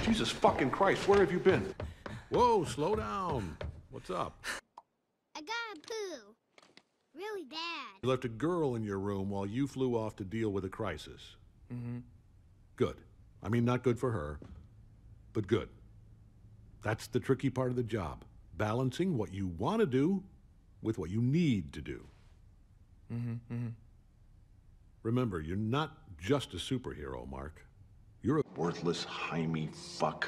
Jesus fucking Christ, where have you been? Whoa, slow down. What's up? I got a poo. Really bad. You left a girl in your room while you flew off to deal with a crisis. Mm-hmm. Good. I mean, not good for her, but good. That's the tricky part of the job. Balancing what you want to do with what you need to do. Mm-hmm. Remember, you're not just a superhero, Mark. You're a Worthless, Jaime fuck.